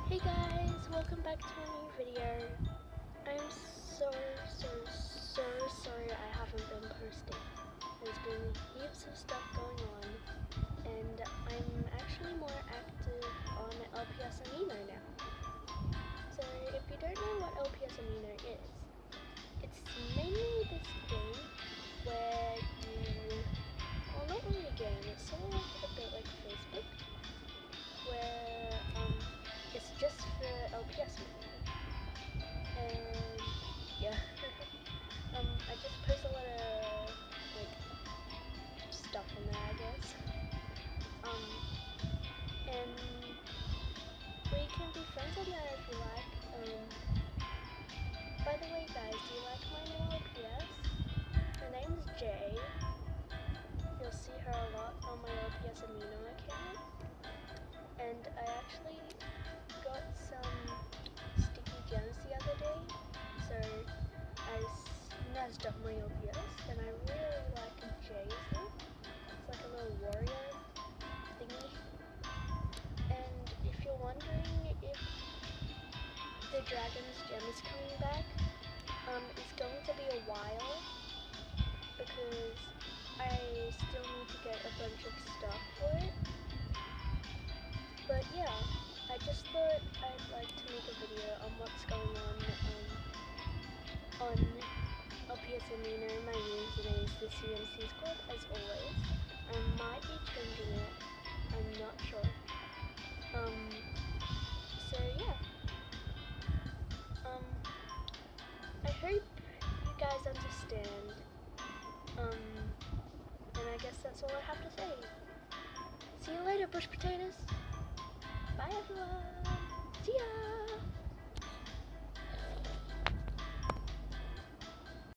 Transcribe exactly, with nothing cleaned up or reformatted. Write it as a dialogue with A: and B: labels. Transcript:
A: Hey guys, welcome back to a new video. I'm so, so, so sorry I haven't been posting. There's been heaps of stuff going on, and I'm actually more active on L P S Amino now. So if you don't know what L P S Amino is, it's mainly this game where you, well not really a game, it's sort of like a bit like Facebook, where um, it's just for L P S Amino. And yeah, um, I just post a lot of like stuff on there, I guess. Um, and we can be friends on there if you like. Um, by the way, guys, do you like my new L P S? Her name's Jay. You'll see her a lot on my L P S Amino account. And I actually got some sticky gems the other day, so I snazzed up my L P S, and I really like Jay's look. It's like a little warrior thingy. And if you're wondering if the dragon's gem is coming back, um, it's going to be a while because I still need to get a bunch of stuff for it. But yeah, I just thought I'd like to make a video on what's going on um, on L P S Amino. My username is the C M C squad, as always. I might be changing it, I'm not sure. Um, so yeah. Um, I hope you guys understand. Um, and I guess that's all I have to say. See you later, bush potatoes. Bye everyone.